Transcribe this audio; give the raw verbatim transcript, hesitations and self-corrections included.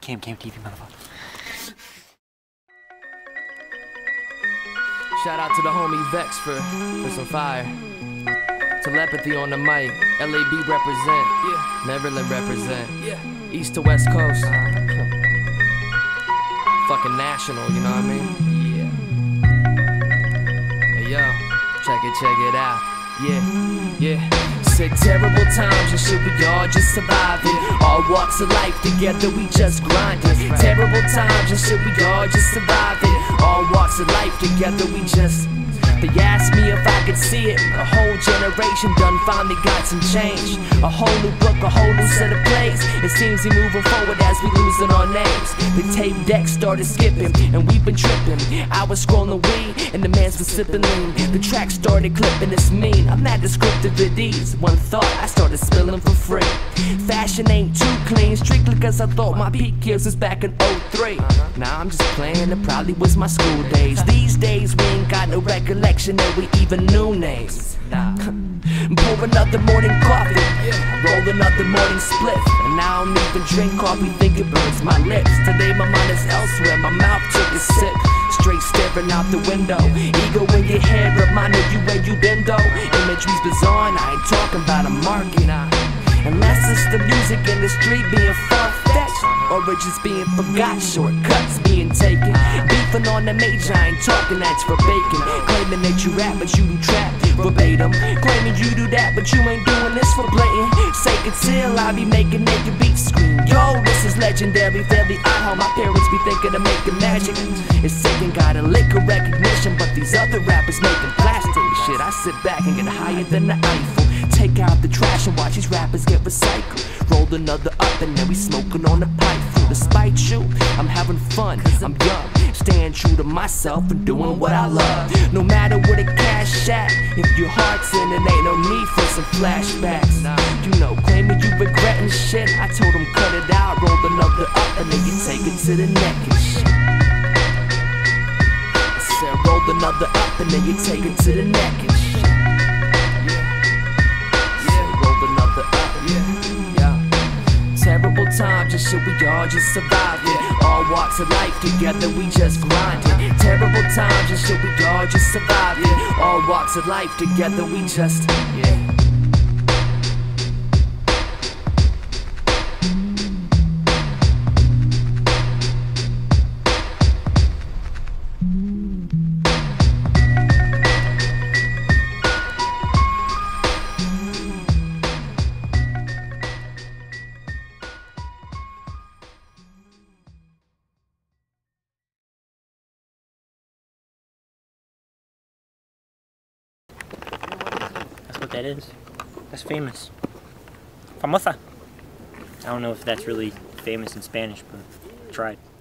Cam, Cam T V, motherfucker. Shout out to the homie Vex for, for some fire. Telepathy on the mic. L A B represent. Yeah. Neverland represent. Yeah. East to West Coast. Fucking national, you know what I mean? Yeah. Hey yo, check it, check it out. Yeah, yeah. Said terrible times and shit, we all just surviving. All walks of life together, we just grinding. Terrible times and shit, we all just surviving. All walks of life together, we just. They asked me if I could see it. A whole generation done finally got some change. A whole new book, a whole new set of plays. It seems we moving forward as we losing our names. The tape deck started skipping and we've been tripping. I was scrolling weed and the man's was sipping lean. The track started clipping, it's mean. I'm not descriptive at ease. One thought, I started spilling for free. Fashion ain't too clean, strictly cause I thought my peak years was back in oh three. Now I'm just playing, it probably was my school days. These days we ain't got no recollection that we even knew names. Nah. Pour another morning coffee, roll another morning spliff, and now I don't even drink coffee, think it burns my lips. Today my mind is elsewhere, my mouth took a sip, straight staring out the window. Ego in your head, reminding you where you been though. Imagery's bizarre, and I ain't talking about a market. Nah. Unless it's the music industry being far-fetched, or it's just being forgot, shortcuts being taken. Beefing on the major, I ain't talking that's for bacon. Claiming that you rap but you do trap verbatim. Claiming you do that but you ain't doing this for blatant. Sake until I be making naked beats scream. Yo, this is legendary, fairly odd how my parents be thinking of making magic. It's Satan got a lick of recognition, but these other rappers making plastic shit. I sit back and get higher than the Eiffel. Take out the trash and watch these rappers get recycled. Roll another up and then we smoking on the pipe. Despite you, I'm having fun, I'm young, staying true to myself and doing what I love. No matter where the cash at, if your heart's in it, ain't no need for some flashbacks. You know, claiming you regretting shit, I told them cut it out, roll another up and then you take it to the neck and shit. I said roll another up and then you take it to the neck and shit. Terrible times and shit, we all just surviving. All walks of life together, we just grinding. Terrible times and shit, we all just surviving. All walks of life together, we just, yeah. What that is. That's famous. Famosa. I don't know if that's really famous in Spanish, but I tried.